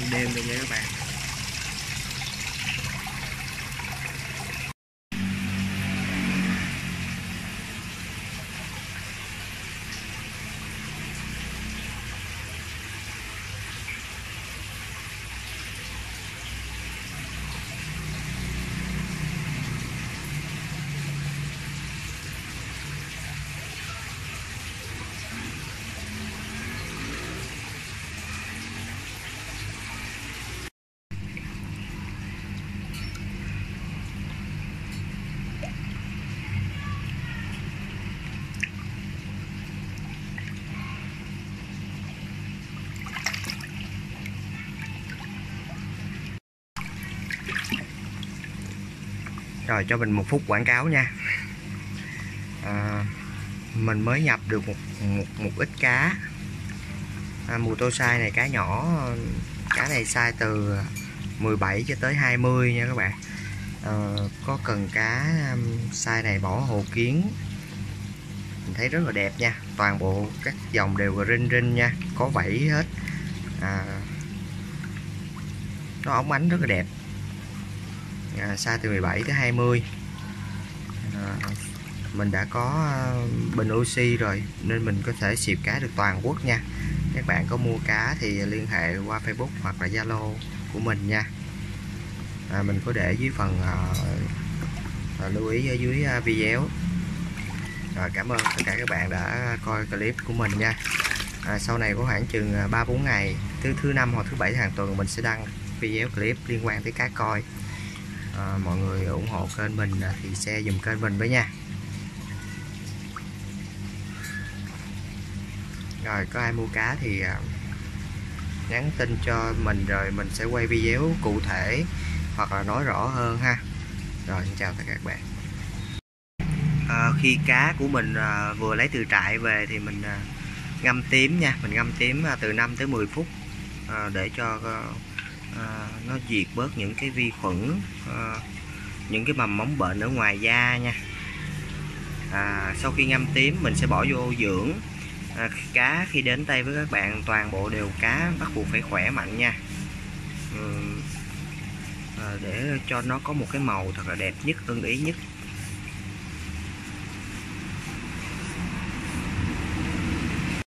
đêm luôn nha các bạn. Rồi cho mình 1 phút quảng cáo nha. Mình mới nhập được một ít cá. Mùa tô sai này cá nhỏ, cá này size từ 17 cho tới 20 nha các bạn. Có cần cá size này bỏ hồ kiến, mình thấy rất là đẹp nha. Toàn bộ các dòng đều rinh rinh nha, có vảy hết. Nó óng ánh rất là đẹp. Size từ 17 tới 20. Mình đã có bình oxy rồi nên mình có thể xịt cá được toàn quốc nha. Các bạn có mua cá thì liên hệ qua Facebook hoặc là Zalo của mình nha. Mình có để dưới phần lưu ý ở dưới video. Rồi, cảm ơn tất cả các bạn đã coi clip của mình nha. Sau này có khoảng chừng 3-4 ngày, thứ năm hoặc thứ bảy hàng tuần mình sẽ đăng video clip liên quan tới cá coi. Mọi người ủng hộ kênh mình thì share dùm kênh mình với nha. Rồi có ai mua cá thì nhắn tin cho mình rồi mình sẽ quay video cụ thể hoặc là nói rõ hơn ha. Rồi xin chào tất cả các bạn. Khi cá của mình vừa lấy từ trại về thì mình ngâm tím nha. Mình ngâm tím từ 5 tới 10 phút để cho nó diệt bớt những cái vi khuẩn, những cái mầm móng bệnh ở ngoài da nha. Sau khi ngâm tím mình sẽ bỏ vô dưỡng. Cá khi đến tay với các bạn toàn bộ đều cá bắt buộc phải khỏe mạnh nha. Để cho nó có một cái màu thật là đẹp nhất, ưng ý nhất.